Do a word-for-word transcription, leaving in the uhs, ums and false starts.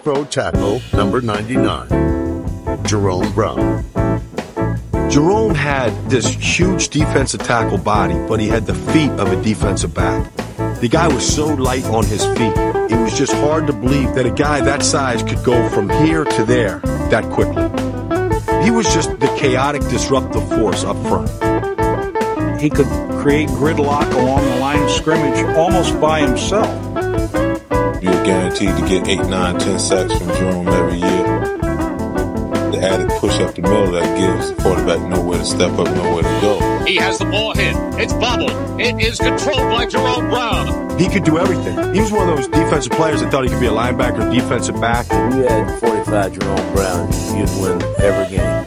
All-Pro tackle, number ninety-nine, Jerome Brown. Jerome had this huge defensive tackle body, but he had the feet of a defensive back. The guy was so light on his feet. It was just hard to believe that a guy that size could go from here to there that quickly. He was just the chaotic, disruptive force up front. He could create gridlock along the line of scrimmage almost by himself. You're guaranteed to get eight, nine, ten sacks from Jerome every year. The added push up the middle that gives the quarterback nowhere to step up, nowhere to go. He has the ball hit. It's bobbled. It is controlled by Jerome Brown. He could do everything. He was one of those defensive players that thought he could be a linebacker, defensive back. If you had forty-five Jerome Brown, you'd win every game.